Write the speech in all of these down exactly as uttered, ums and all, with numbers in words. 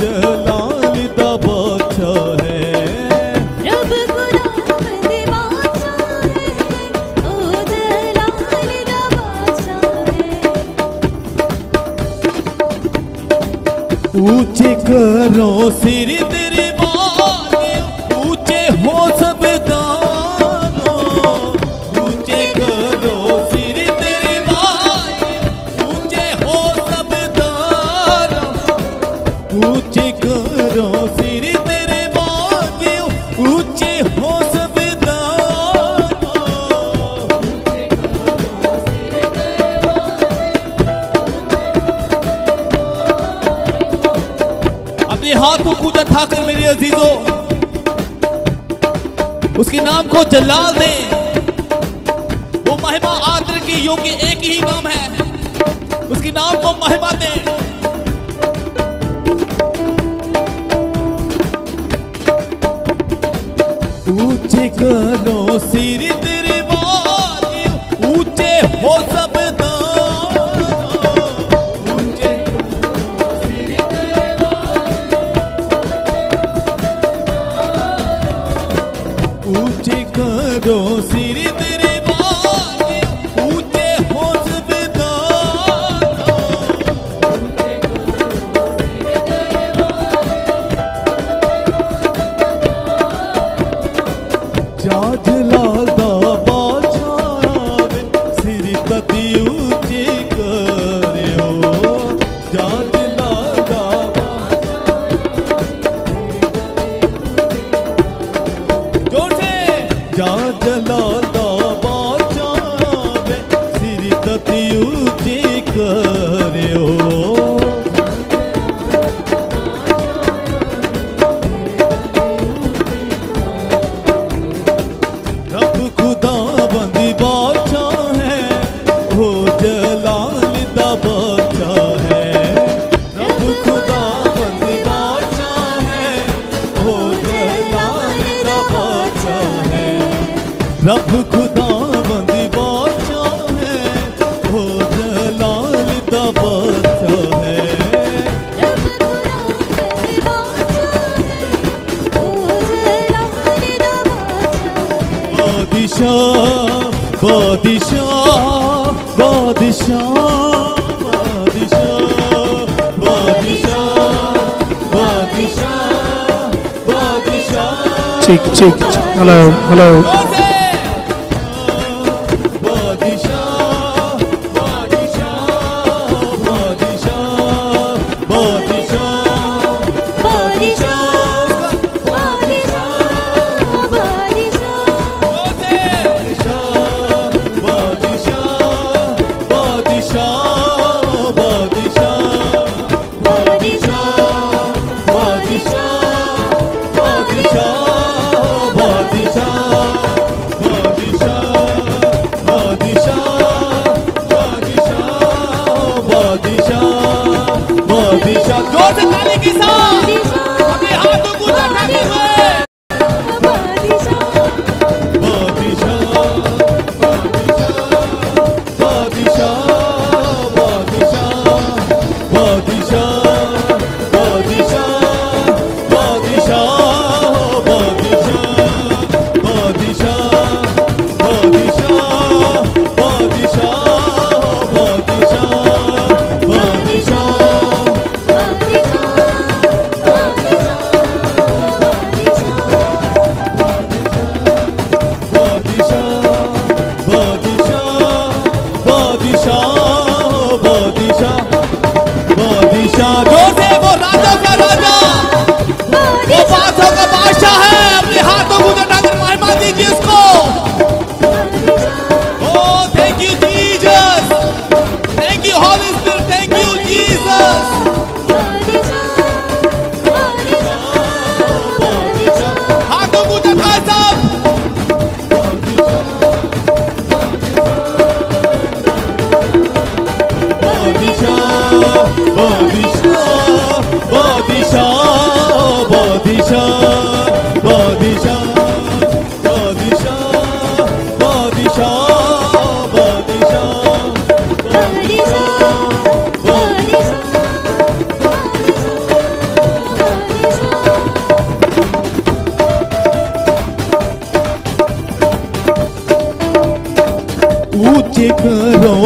जलाल दा बादशाह है। रब खुदावंद बादशाह है, ओ जलाल दा बादशाह है। ऊंचे करो सिर तेरे बाल, ऊंचे हो सब दानों। ऊंचे करो सिर तेरे बाल, ऊंचे हो सब दानों। ऊंचे करो सिर तेरे बाल, ऊंचे हो सब दानों। अपने हाथ को कूदा उठाकर मेरे अजीजों उसके नाम को जलाल दें। वो महिमा आदर की योग्य एक ही नाम है, उसके नाम को महिमा दें। ऊंचे करो सिर तेरे बाल, ऊंचे हो सब दानों। ऊंचे ऊंचे करो सिर तेरे बाल, ऊंचे हो सब दानों। जा जलाल दा बादशाह सिर तती ऊंचे करियो। जा जलाल दा जोर से जा जलाल दा बादशाह सिर तती ऊंचे करियो। रब खुदावंद बादशाह है, हो जलाल दा बादशाह है। रब खुदावंद बादशाह है, हो जलाल दा बादशाह है। रब खुदावंद बादशाह है, हो जलाल दा बादशाह है। रब खुदावंद बादशाह है, ओ जलाल दा बादशाह है। बादशाह बादशाह बादशाह बादशाह बादशाह बादशाह बादशाह। Check, check. Hello, hello. बादशाह बादशाह बादशाह बादशाह बादशाह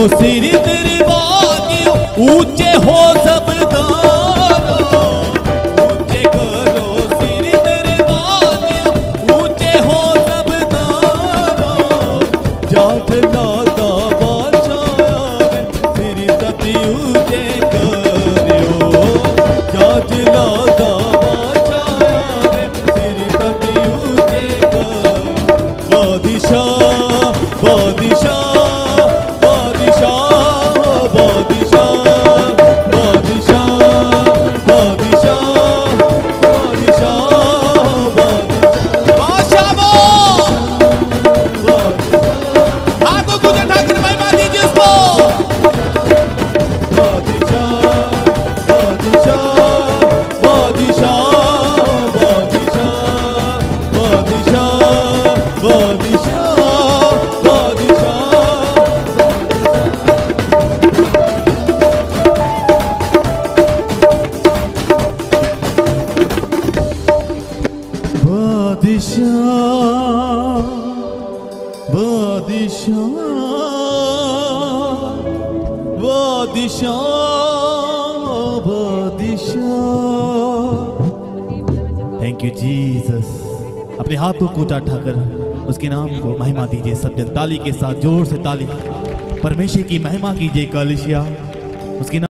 वो सिर तेरी वादियों ऊंचे हो सब दानों, ऊंचे करो सिर तेरी वादियों ऊंचे हो सब दानों। जाट लादा बादशाह सिर तती ऊंचे करियो, जाट लादा बादशाह सिर तती ऊंचे कर। बादशाह बादशाह थैंक यू जीसस। अपने हाथों को ऊंचा उठाकर उसके नाम को महिमा दीजिए। सब जन ताली के साथ जोर से ताली परमेश्वर की महिमा कीजिए। कलिसिया उसके नाम